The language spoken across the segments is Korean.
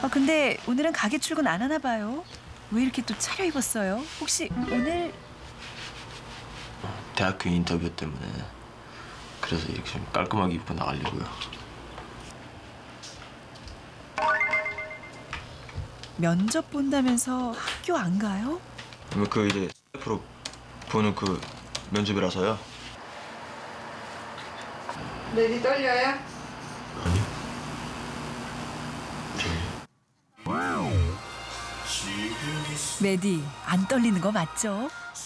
근데 오늘은 가게 출근 안 하나 봐요. 왜 이렇게 또 차려입었어요? 혹시 오늘... 대학교 인터뷰 때문에 그래서 이렇게 좀 깔끔하게 입고 나가려고요. 면접 본다면서 학교 안 가요? 그 이제 앞으로 보는 그 면접이라서요. 메디 떨려요? 아니요. 메디 안 떨리는 거 맞죠?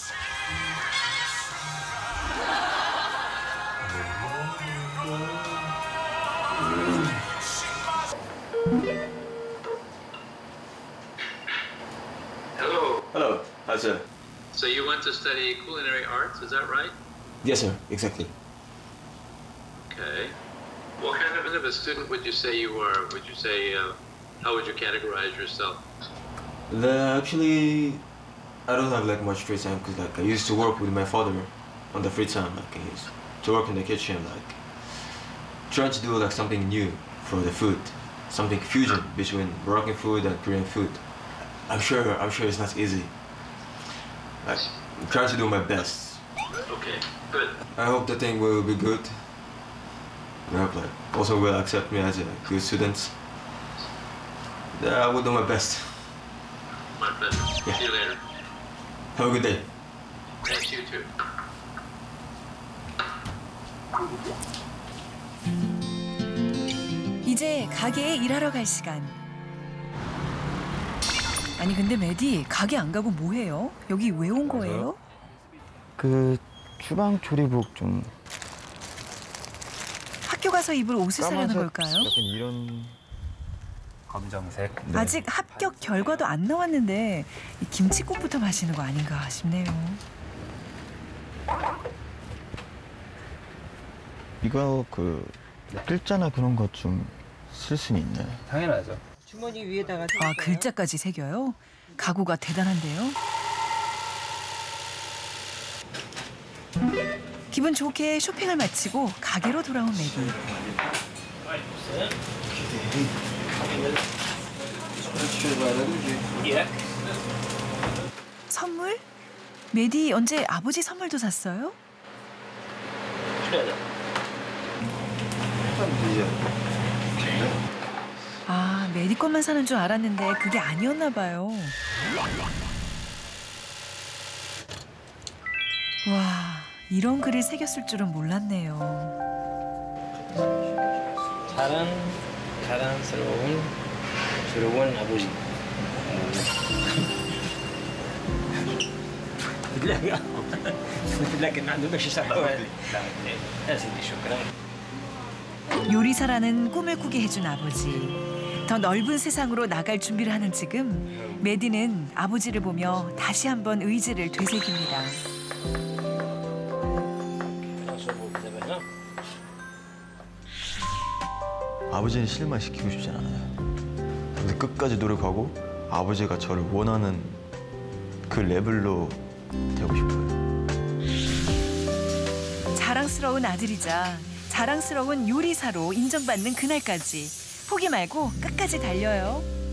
Hello. Hello. Hi, sir. So you went to study culinary arts, is that right? Yes, sir. Exactly. Okay. What kind of a student would you say you were? Would you say, how would you categorize yourself? Actually, I don't have like much free time because like I used to work with my father on the free time. Like I used to work in the kitchen, like trying to do like something new for the food, something fusion between Moroccan food and Korean food. I'm sure it's not easy. Like I'm trying to do my best. Okay, good. I hope the thing will be good. I hope like also will accept me as a good student. Yeah, I will do my best. My pleasure. Yeah. See you later. Have a good day. Thanks, you too. 이제 가게에 일하러 갈 시간. 아니 근데 메디 가게 안 가고 뭐 해요? 여기 왜 온 거예요? 그 주방 조리복 좀 학교 가서 입을 옷을 사려는 까만색, 걸까요? 약간 이런 검정색. 네. 아직 합격 결과도 안 나왔는데 이 김치국부터 마시는 거 아닌가 싶네요. 이거 그 글자나 그런 것 좀 쓸 수는 있나요? 당연하죠. 주머니 위에다가 아 글자까지 새겨요? 각오가 대단한데요. 기분 좋게 쇼핑을 마치고 가게로 돌아온 메디. 선물? 메디 언제 아버지 선물도 샀어요? 아, 메디 것만 사는 줄 알았는데 그게 아니었나 봐요. 와, 이런 글을 새겼을 줄은 몰랐네요. 자랑스러운 아버지. 요리사라는 꿈을 꾸게 해준 아버지. 더 넓은 세상으로 나갈 준비를 하는 지금 메디는 아버지를 보며 다시 한번 의지를 되새깁니다. 아버지는 실망시키고 싶지 않아요. 근데 끝까지 노력하고 아버지가 저를 원하는 그 레벨로 되고 싶어요. 자랑스러운 아들이자 자랑스러운 요리사로 인정받는 그날까지 포기 말고 끝까지 달려요.